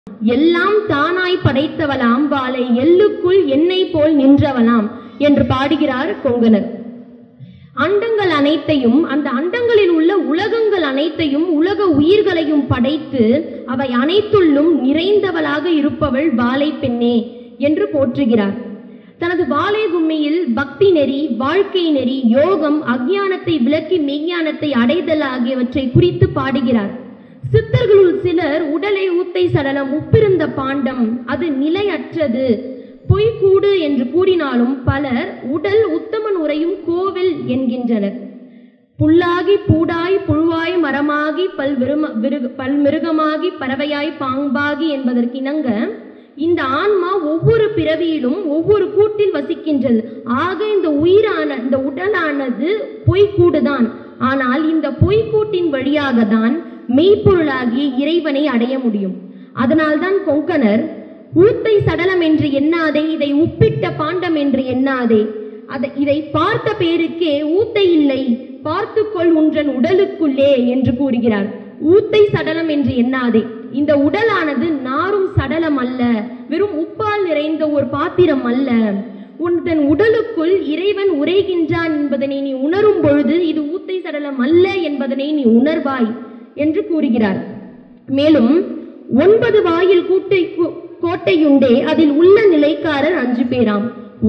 எல்லாம் தானாய் படைத்தவளாம் வாளை எள்ளுக்குள் எண்ணெய் போல் நின்றவளாம் என்று பாடுகிறார் கொங்கணர். அண்டங்கள் அனைத்தையும், அந்த அண்டங்களில் உள்ள உலகங்கள் அனைத்தையும், உலக உயிர்களையும் படைத்து அவை அனைத்துள்ளும் நிறைந்தவளாக இருப்பவள் வாளை பெண்ணே என்று போற்றுகிறார். தனது வாளை கும்மியில் பக்தி நெறி, வாழ்க்கை நெறி, யோகம், அஞ்ஞானத்தை விலக்கி மெய்ஞானத்தை அடைதல் ஆகியவற்றை குறித்து பாடுகிறார். சித்தர்களுள் சிலர் உடலை ஊத்தை சடலம், உப்பிருந்த பாண்டம், அது நிலையற்றது, பொய்கூடு என்று கூறினாலும் பலர் உடல் உத்தமன் உரையும் கோவில் என்கின்றனர். புல்லாகி பூடாய் புழுவாய் மரமாகி பல்மிருகமாகி பறவையாய் பாம்பாகி என்பதற்கிணங்க இந்த ஆன்மா ஒவ்வொரு பிறவியிலும் ஒவ்வொரு கூட்டில் வசிக்கின்றது. ஆக இந்த இந்த உடலானது பொய்கூடுதான். ஆனால் இந்த பொய்கூட்டின் வழியாக தான் மெய்ப்பொருளாகிய இறைவனை அடைய முடியும். அதனால்தான் கொங்கணர் ஊத்தை சடலம் என்று எண்ணாதே, இதை உப்பிட்ட பாண்டம் என்று எண்ணாதே, இதை பார்த்த பேருக்கே ஊத்தை இல்லை, பார்த்துக்கொள் உன்றன் உடலுக்குள்ளே என்று கூறுகிறார். ஊத்தை சடலம் என்று எண்ணாதே, இந்த உடலானது நாரும் சடலம் அல்ல, வெறும் உப்பால் நிறைந்த ஒரு பாத்திரம் அல்ல. உன் உடலுக்குள் இறைவன் உரைகின்றான் என்பதனை நீ உணரும் பொழுது இது ஊத்தை சடலம் அல்ல என்பதனை நீ உணர்வாய் என்று கூறுகிறார். மேலும் 9 வாயில் கோட்டையுண்டே அதில் உள்ள நிலைக்காரர் 5 பேராம்.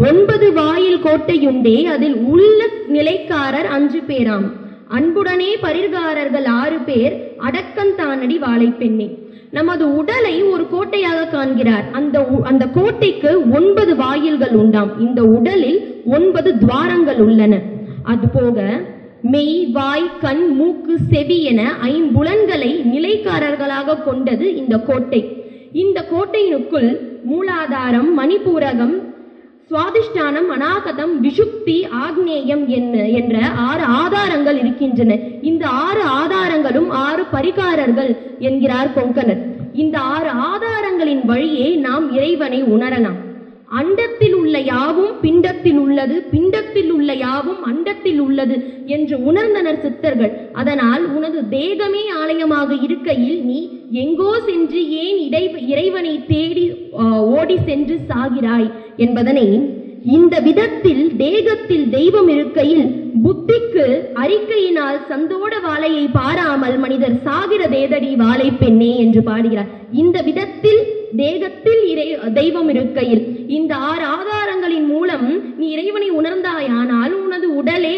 9 வாயில் கோட்டையுண்டே அதில் உள்ள நிலைக்காரர் 5 பேராம். அன்புடனே பரிர்காரர்கள் 6 பேர், அடக்கந்தானடி வாளை பெண்ணே. நமது உடலை ஒரு கோட்டையாக காண்கிறார். அந்த கோட்டைக்கு 9 வாயில்கள் உண்டாம். இந்த உடலில் 9 துவாரங்கள் உள்ளன. அதுபோக மெய், வாய், கண், மூக்கு, செவி என 5 புலன்களை நிலைக்காரர்களாக கொண்டது இந்த கோட்டை. இந்த கோட்டையினுக்குள் மூலாதாரம், மணிபூரகம், சுவாதிஷ்டானம், அநாகதம், விஷுப்தி, ஆக்னேயம் என்ற 6 ஆதாரங்கள் இருக்கின்றன. இந்த 6 ஆதாரங்களும் 6 பரிகாரர்கள் என்கிறார் கொங்கணர். இந்த 6 ஆதாரங்களின் வழியே நாம் இறைவனை உணரலாம். அண்டத்தில் உள்ள யாவும் பிண்டத்தில் உள்ளது, பிண்டத்தில் உள்ள யாவும் அண்டத்தில் உள்ளது என்று உணர்ந்தனர் சித்தர்கள். அதனால் உனது தேகமே ஆலயமாக இருக்கையில் நீ எங்கோ சென்று ஏன் இறைவனை தேடி ஓடி சென்று சாகிறாய் என்பதனை, இந்த விதத்தில் தேகத்தில் தெய்வம் இருக்கையில் புத்திக்கு அறிக்கையினால் சந்தோட வாளையை பாராமல் மனிதர் சாகிற தேதடி வாளை பெண்ணே என்று பாடுகிறார். இந்த விதத்தில் தேகத்தில் தெய்வம் இருக்கையில் இந்த 6 ஆதாரங்களின் மூலம் நீ இறைவனை உணர்ந்தாயானால் உனது உடலே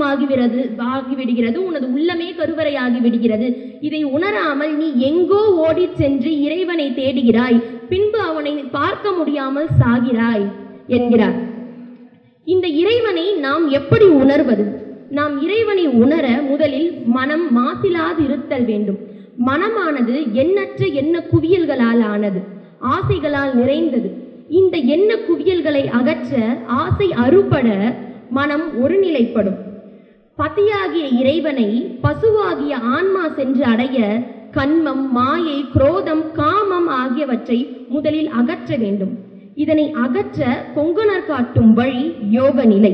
ஆகிவிடுகிறது, உனது உள்ளமே கருவறையாகி விடுகிறது. இதை உணராமல் நீ எங்கோ ஓடி சென்று இறைவனை தேடுகிறாய், பின்பு அவனை பார்க்க முடியாமல் சாகிறாய் என்கிறார். இந்த இறைவனை நாம் எப்படி உணர்வது? நாம் இறைவனை உணர முதலில் மனம் மாசிலாது இருத்தல் வேண்டும். மனமானது எண்ணற்ற எண்ண குவியல்களால் ஆனது, ஆசைகளால் நிறைந்தது. இந்த எண்ண குவியல்களை அகற்ற, ஆசை அறுபட மனம் ஒருநிலைப்படும். பதியாகிய இறைவனை பசுவாகிய ஆன்மா சென்று அடைய கண்மம், மாயை, குரோதம், காமம் ஆகியவற்றை முதலில் அகற்ற வேண்டும். இதனை அகற்ற கொங்கணர் காட்டும் வழி யோக நிலை.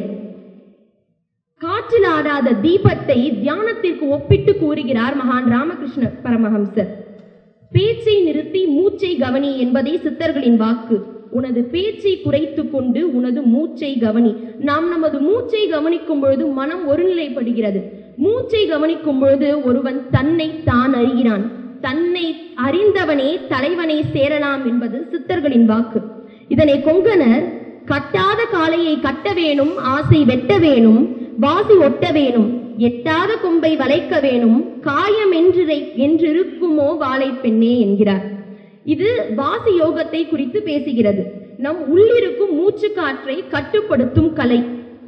காற்றில் ஆடாத தீபத்தை தியானத்திற்கு ஒப்பிட்டு கூறுகிறார் மகான் ராமகிருஷ்ண பரமஹம்சர். பேச்சை நிறுத்தி மூச்சை கவனி என்பதே சித்தர்களின் வாக்கு. உனது பேச்சை குறைத்து கொண்டு உனது மூச்சை கவனி. நாம் நமது மூச்சை கவனிக்கும் பொழுது மனம் ஒருநிலைப்படுகிறது. மூச்சை கவனிக்கும் பொழுது ஒருவன் தன்னை தான் அறிகிறான். தன்னை அறிந்தவனே தலைவனை சேரலாம் என்பது சித்தர்களின் வாக்கு. இதனை கொங்கணர் கட்டாத காளையை கட்ட வேணும், ஆசை வெட்ட வேணும், வாசி ஒட்ட வேணும், எட்டாத கொம்பை வளைக்க வேணும், காயம் என்றிருக்குமோ வாளை பெண்ணே என்கிறார். இது வாசி யோகத்தை குறித்து பேசுகிறது. நம் உள்ளிருக்கும் மூச்சு காற்றை கட்டுப்படுத்தும் கலை.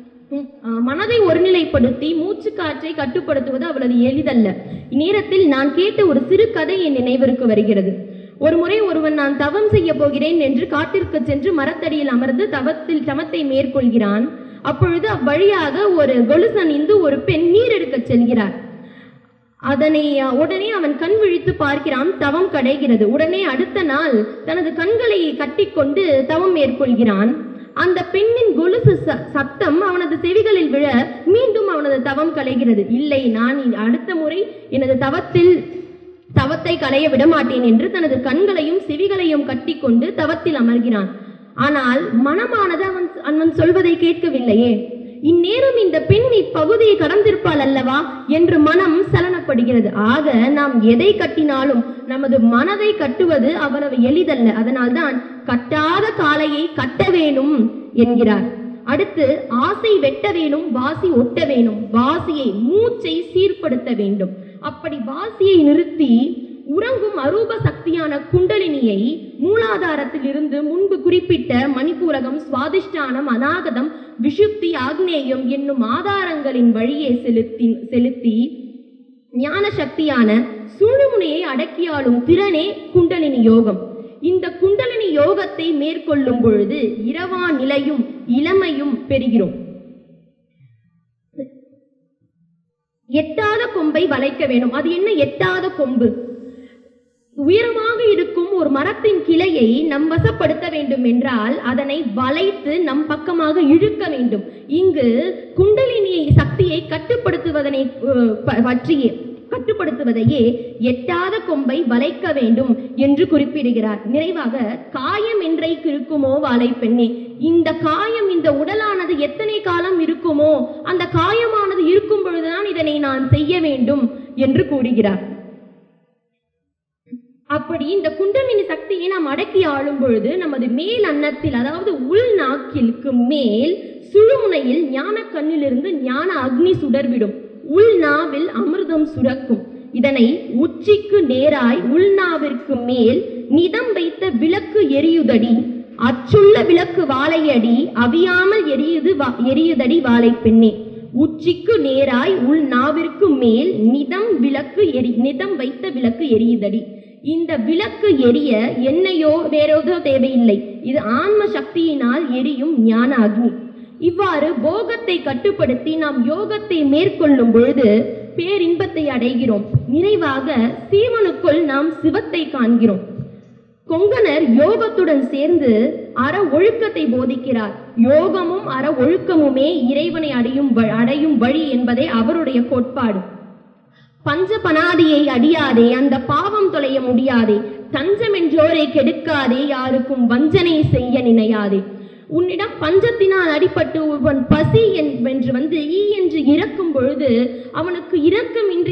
மனதை ஒருநிலைப்படுத்தி மூச்சு காற்றை கட்டுப்படுத்துவது அவ்வளவு எளிதல்ல. இந்நேரத்தில் நான் கேட்ட ஒரு சிறு கதை என் நினைவிற்கு வருகிறது. ஒரு முறை ஒருவன் நான் தவம் செய்ய போகிறேன் என்று காட்டிற்கு சென்று மரத்தடியில் அமர்ந்து தவத்தை மேற்கொள்கிறான். அப்பொழுது அவ்வழியாக ஒரு கொலுசணிந்து ஒரு பெண் நீர் எடுக்க செல்கிறார். அதனை உடனே அவன் கண் விழித்து பார்க்கிறான். தவம் கடைகிறது. உடனே அடுத்த நாள் தனது கண்களை கட்டிக்கொண்டு தவம் மேற்கொள்கிறான். அந்த பெண்ணின் கொலுசு சத்தம் அவனது செவிகளில் விழ மீண்டும் அவனது தவம் கலைகிறது. இல்லை, நான் அடுத்த முறை எனது தவத்தில் தவத்தை களைய விடமாட்டேன் என்று தனது கண்களையும் செவிகளையும் கட்டிக்கொண்டு தவத்தில் அமர்கிறான். ஆனால் மனமானது அவன் சொல்வதை கேட்கவில்லையே. இந்நேரம் இந்த பெண் இப்பகுதியை கடந்திருப்பாள் அல்லவா என்று மனம் சலனப்படுகிறது. ஆக நாம் எதை கட்டினாலும் நமது மனதை கட்டுவது அவ்வளவு எளிதல்ல. அதனால்தான் கட்டாத காளையை கட்ட வேணும் என்கிறார். அடுத்து ஆசை வெட்ட வேணும், வாசி ஒட்ட வேணும். வாசியை மூச்சை சீர்படுத்த வேண்டும். அப்படி வாசியை நிறுத்தி உறங்கும் அரூப சக்தியான குண்டலினியை மூலாதாரத்தில் இருந்து முன்பு குறிப்பிட்ட மணிப்பூரகம், சுவாதிஷ்டானம், அநாகதம், விஷுப்தி, ஆக்னேயம் என்னும் ஆதாரங்களின் வழியே செலுத்தி ஞான சக்தியான சுழுமுனையை அடக்கியாளும் திறனே குண்டலினி யோகம். இந்த குண்டலினி யோகத்தை மேற்கொள்ளும் பொழுது இரவா நிலையும் இளமையும் பெறுகிறோம். எட்டாத கொம்பை வளைக்க வேண்டும். அது என்ன எட்டாத கொம்பு? உயரமாக இருக்கும் ஒரு மரத்தின் கிளையை நம் வசப்படுத்த வேண்டும் என்றால் அதனை வளைத்து நம் பக்கமாக இழுக்க வேண்டும். இங்கு குண்டலினி சக்தியை கட்டுப்படுத்துவதையே எட்டாத கொம்பை வளைக்க வேண்டும் என்று குறிப்பிடுகிறார். நிறைவாக காயம் என்றைக்கு இருக்குமோ வாழை பெண்ணே, இந்த காயம், இந்த உடலானது எத்தனை காலம் இருக்குமோ அந்த காயமானது இருக்கும் பொழுதுதான் இதனை நான் செய்ய வேண்டும் என்று கூறுகிறார். அப்படி இந்த குண்டலினி சக்தியை நாம் அடக்கி ஆளும் பொழுது நமது மேல் அன்னத்தில், அதாவது உள் நாக்கிற்கு மேல் சுழுமுனையில் ஞான கண்ணிலிருந்து ஞான அக்னி சுடர்விடும். உள்நாவில் அமிர்தம் சுரக்கும். இதனை உச்சிக்கு நேராய் உள்நாவிற்கு மேல் நிதம் வைத்த விளக்கு எரியுதடி, அச்சுள்ள விளக்கு வாழையடி, அவியாமல் எரியுதடி வாழை பெண்ணே. உச்சிக்கு நேராய் உள்நாவிற்கு மேல் நிதம் வைத்த விளக்கு எரியுதடி. இந்த விளக்கு எரிய எண்ணெயோ வேறேதோ தேவையில்லை. இது ஆன்ம சக்தியினால் எரியும் ஞான அக்னி. இவ்வாறு போகத்தை கட்டுப்படுத்தி நாம் யோகத்தை மேற்கொள்ளும் பொழுது பேரின்பத்தை அடைகிறோம். நிறைவாக சீவனுக்குள் நாம் சிவத்தை காண்கிறோம். கொங்கணர் யோகத்துடன் சேர்ந்து அற ஒழுக்கத்தை போதிக்கிறார். யோகமும் அற ஒழுக்கமுமே இறைவனை அடையும் வழி என்பதே அவருடைய கோட்பாடு. பஞ்ச பனாதியை அடியாதே, அந்த பாவம் தொலைய முடியாதே. தஞ்சம் என்றோரை கெடுக்காதே, யாருக்கும் வஞ்சனை செய்ய நினையாதே. உன்னிடம் பஞ்சத்தினால் அடிபட்டு ஒருவன் பசி என்று ஈ என்று இறக்கும் பொழுது அவனுக்கு இரக்கமின்றி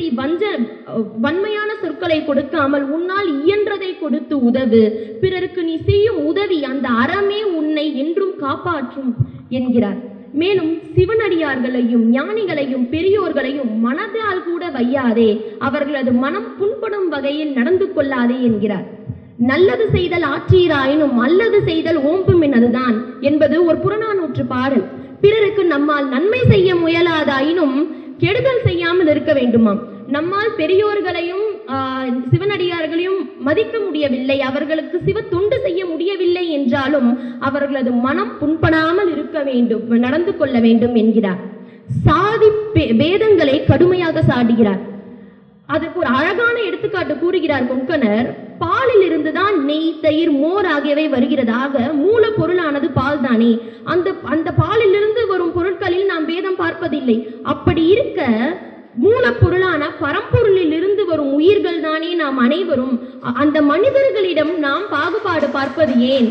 வன்மையான சொற்களை கொடுக்காமல் உன்னால் இயன்றதை கொடுத்து உதவு. பிறருக்கு நீ செய்யும் உதவி அந்த அறமே உன்னை என்றும் காப்பாற்றும் என்கிறார். மேலும் சிவனடியார்களையும் ஞானிகளையும் பெரியோர்களையும் மனதால் கூட வையாதே, அவர்களது மனம் புண்படும் வகையில் நடந்து கொள்ளாதே என்கிறார். நல்லது செய்தல் ஆற்றீராயினும் அல்லது செய்தல் ஓம்புமெனதுதான் என்பது ஒரு புறநானூற்று பாடல். பிறருக்கு நம்மால் நன்மை செய்ய முயலாதாயினும் கெடுதல் செய்யாமல் இருக்க வேண்டுமாம். நம்மால் பெரியோர்களையும் சிவனடியார்களையும் மதிக்க முடியவில்லை, அவர்களுக்கு சிவ தொண்டு செய்ய முடியவில்லை என்றாலும் அவர்களது மனம் புண்படாமல் இருக்க வேண்டும், நடந்து கொள்ள வேண்டும் என்கிறார். சாதி பேதங்களை கடுமையாக சாடுகிறார். அதற்கு ஒரு அழகான எடுத்துக்காட்டு கூறுகிறார் கொங்கணர். பாலில் இருந்துதான் நெய், தயிர், மோர் ஆகியவை வருகிறதாக மூல பொருளானது பால் தானே. அந்த பாலிலிருந்து வரும் பொருட்களில் நாம் பேதம் பார்ப்பதில்லை. அப்படி இருக்க மூலப்பொருளான பரம்பொருளில் இருந்து வரும் உயிர்கள் தானே நாம் அனைவரும். அந்த மனிதர்களிடம் நாம் பாகுபாடு பார்ப்பது ஏன்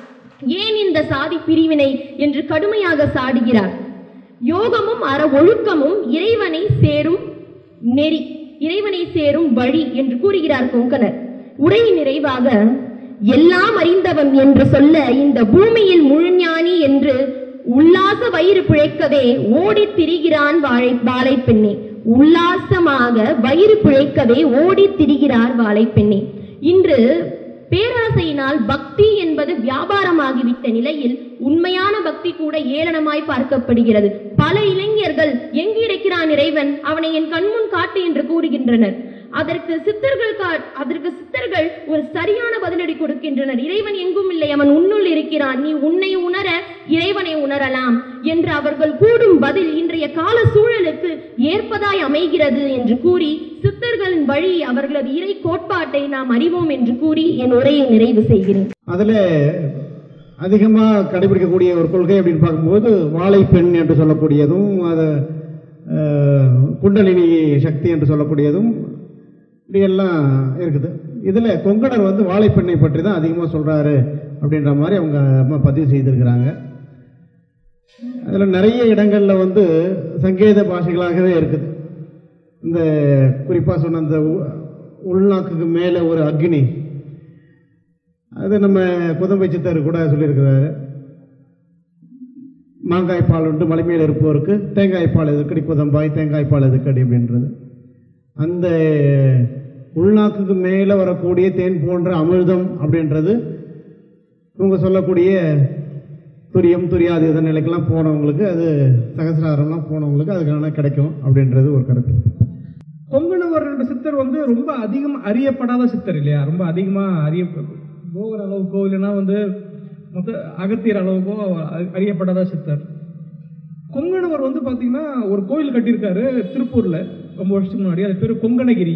இந்த சாதி பிரிவினை என்று கடுமையாக சாடுகிறார். யோகமும் அற ஒழுக்கமும் இறைவனை சேரும் நெறி, இறைவனை சேரும் வழி என்று கூறுகிறார் கொங்கணர். உரையின் நிறைவாக எல்லாம் அறிந்தவன் என்று சொல்ல இந்த பூமியில் முழுஞானி என்று உல்லாச வயிறு பிழைக்கவே ஓடி திரிகிறான் வாழை பெண்ணே. உல்லாசமாக வயிறு பிழைக்கவே ஓடி திரிகிறார் வாழை பெண்ணே. இன்று பேராசையினால் பக்தி என்பது வியாபாரமாகிவிட்ட நிலையில் உண்மையான பக்தி கூட ஏளனமாய் பார்க்கப்படுகிறது. பல இளைஞர்கள் எங்கு இருக்கிறான் இறைவன், அவனை என் கண்முன் காட்டு என்று கூறுகின்றனர். அதற்கு சித்தர்கள் ஒரு சரியான பதிலடி கொடுக்கின்றனர். இறைவன் எங்கும் இல்லை, அவன் உன்னுள் இருக்கிறான், நீ உன்னை உணர இறைவனை உணரலாம் என்று அவர்கள் கூடும் பதில் இன்றைய கால சூழலுக்கு ஏற்பதாய் அமைகிறது என்று கூறி சித்தர்களின் வழி அவர்களது இறை கோட்பாட்டை நாம் அறிவோம் என்று கூறி என் உரையை நிறைவு செய்கிறேன். அதுல அதிகமா கடைபிடிக்கக்கூடிய ஒரு கொள்கை அப்படின்னு பார்க்கும்போது வாழைப்பெண் என்று சொல்லக்கூடியதும், குண்டலினி சக்தி என்று சொல்லக்கூடியதும் இப்படியெல்லாம் இருக்குது. இதில் கொங்கணர் வந்து வாழைப்பெண்ணை பற்றி தான் அதிகமாக சொல்கிறாரு அப்படின்ற மாதிரி அவங்க அம்மா பதிவு செய்திருக்கிறாங்க. அதில் நிறைய இடங்களில் வந்து சங்கேத பாஷைகளாகவே இருக்குது. இந்த குறிப்பாக சொன்ன அந்த உள்நாக்குக்கு மேலே ஒரு அக்னி, அது நம்ம குதம்பை சித்தர் கூட சொல்லியிருக்கிறாரு. மாங்காய்ப்பால் உண்டு மலை மேல் இருப்போருக்கு தேங்காய்ப்பால் எதுக்கடி குதம்பாய் தேங்காய்ப்பால் எதுக்கடி அப்படின்றது. அந்த உள்நாக்குக்கு மேலே வரக்கூடிய தேன் போன்ற அமிர்தம் அப்படின்றது இவங்க சொல்லக்கூடிய துரியம் துரியாதீத நிலைக்கெல்லாம் போனவங்களுக்கு, அது சகசிராரம்லாம் போனவங்களுக்கு அதுக்கான கிடைக்கும் அப்படின்றது ஒரு கருத்து. கொங்கணவர் என்ற சித்தர் வந்து ரொம்ப அதிகமாக அறியப்படாத சித்தர் இல்லையா? ரொம்ப அதிகமாக போகிற அளவுக்கோ இல்லைன்னா வந்து மொத்த அகத்தியர் அளவுக்கோ அறியப்படாத சித்தர். கொங்கணவர் வந்து பார்த்தீங்கன்னா ஒரு கோயில் கட்டியிருக்காரு திருப்பூரில் ரொம்ப வருஷத்துக்கு முன்னாடி. அது பேர் கொங்கணகிரி.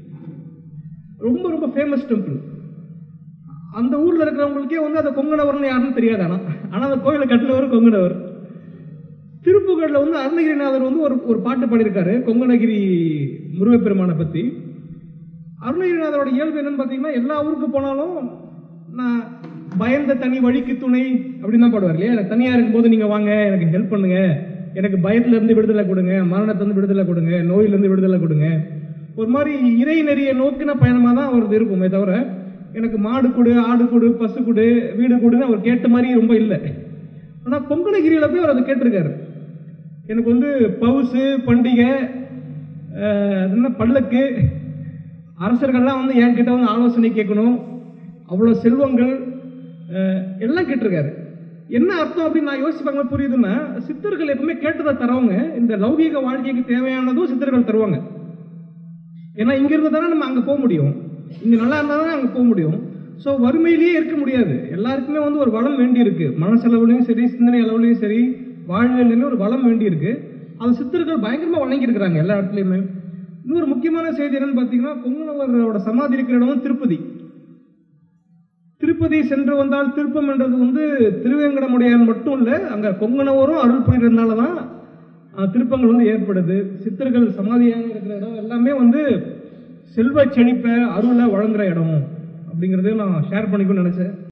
ரொம்ப ரொம்ப ஃபேமஸ் டெம்பிள். அந்த ஊரில் இருக்கிறவங்களுக்கே வந்து அந்த கொங்கணவர்னு யாருன்னு தெரியாது. ஆனால் அந்த கோயிலை கட்டினவர் கொங்கணவர். திருப்புகழில் வந்து அருணகிரிநாதர் வந்து ஒரு பாட்டு பாடியிருக்காரு கொங்கணகிரி முருகப்பெருமானை பற்றி. அருணகிரிநாதரோட இயல்பு என்னன்னு பார்த்தீங்கன்னா, எல்லா ஊருக்கு போனாலும் நான் பயந்த தனி வழிக்கு துணை அப்படின்னு தான் பாடுவார் இல்லையா? எனக்கு தனியாக இருக்கும்போது நீங்கள் வாங்க, எனக்கு ஹெல்ப் பண்ணுங்க, எனக்கு பயத்திலேருந்து விடுதலை கொடுங்க, மரணத்திலேருந்து விடுதலை கொடுங்க, நோயிலேருந்து விடுதலை கொடுங்க. ஒரு மாதிரி இறை நெறிய நோக்கின பயணமாக தான் அவரது இருக்குமே தவிர, எனக்கு மாடு கொடு, ஆடு கொடு, பசு கொடு, வீடு கொடுன்னு அவர் கேட்ட மாதிரி ரொம்ப இல்லை. ஆனால் கொங்கணகிரியில் போய் அவர் அதை கேட்டிருக்காரு. எனக்கு வந்து பவுசு, பண்டிகை, பல்லக்கு, அரசர்கள்லாம் வந்து என்கிட்ட வந்து ஆலோசனை கேட்கணும், அவ்வளோ செல்வங்கள் எல்லாம் கேட்டிருக்காரு. என்ன அர்த்தம் அப்படின்னு நான் யோசிப்பாங்க புரியுதுன்னா, சித்தர்கள் எப்பவுமே கேட்டதை தரவங்க. இந்த லௌகீக வாழ்க்கைக்கு தேவையானதும் சித்தர்கள் தருவாங்க. ஏன்னா இங்கிருந்து தானே நம்ம அங்கே போக முடியும், இங்கே நல்லா இருந்தால் தான் அங்கே போக முடியும். ஸோ வறுமையிலேயே இருக்க முடியாது. எல்லாருக்குமே வந்து ஒரு வளம் வேண்டி இருக்கு. மனசளவுலையும் சரி, சிந்தனை அளவுலையும் சரி, வாழ்வியல் ஒரு வளம் வேண்டி இருக்கு. அது சித்தர்கள் பயங்கரமாக வழங்கியிருக்கிறாங்க எல்லா இடத்துலையுமே. இன்னொரு முக்கியமான செய்தி என்னன்னு பார்த்தீங்கன்னா, கொங்கணவரோட சமாதி இருக்கிற இடம் திருப்பதி. திருப்பதி சென்று வந்தால் திருப்பம் என்றது வந்து திருவேங்கடமுடையான் மட்டும் இல்லை, அங்கே கொங்கணவரும் அருள் புரிகிறதுனால தான் திருப்பங்கள் வந்து ஏற்படுது. சித்தர்கள் சமாதியாக இருக்கிற இடம் எல்லாமே வந்து செல்வ செழிப்பை அருளை வழங்குற இடம் அப்படிங்கிறதையும் நான் ஷேர் பண்ணிக்கணும்னு நினைச்சேன்.